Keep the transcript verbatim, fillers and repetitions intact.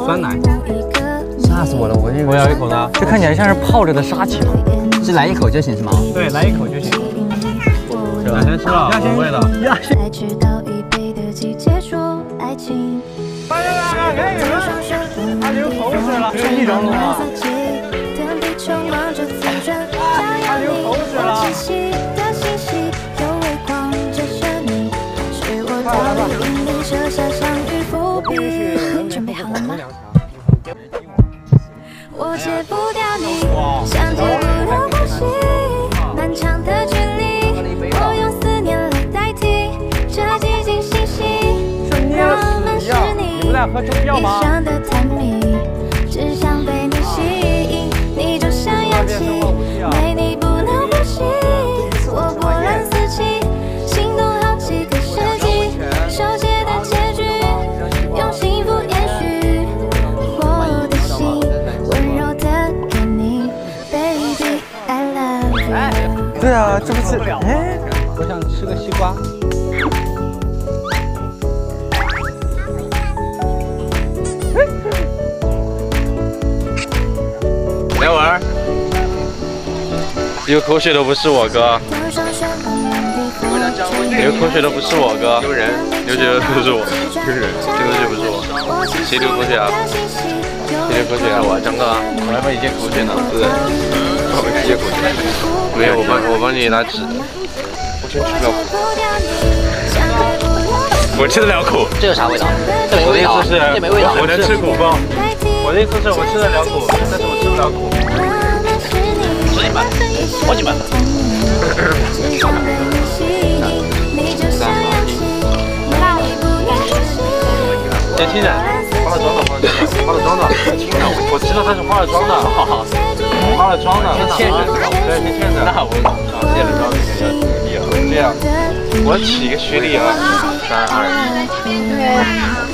酸奶， 吓死我了！我这我咬一口呢， 这看起来像是泡着的沙琪玛，是来一口就行是吗？ 对，来一口就行。亚先吃了，美味的。亚先。快点来，赶紧了！他流口水了，这一张了吗？他流口水了。快来吧！ 准备好了吗？我戒不掉你，想戒不了呼吸，漫长的距离，我用思念来代替，这寂静信息，让我们是你，悲伤的探秘，只想被你吸引，你就像氧气，没你不能呼吸，我波澜四起，心动好几个世纪，手写的结局，用幸福延续我的心，温柔的给你 ，Baby I love you。 对啊，这不是哎， 我想吃个西瓜。 来玩儿，流口水的不是我哥，流口水的不是我哥，丢人，流血的不是我，丢人，流口水不是我，谁流口水啊？谁流口水啊？我张哥，我来帮你接口水呢，是，我帮你接口水，没有，我帮我帮你拿纸，我真吃不了苦，我吃得了苦， 这有啥味道？这没味道，这没味道。 我能吃苦包，我的意思是我吃得了苦，但是我吃不了苦。 十几万，好几万。 年轻人，化了妆的，化了妆的，我知道他是化了妆的，化了妆的， 先欠着是吧？ 对，先欠着。那我卸了妆肯定要这样，我起一个学历啊，三二一。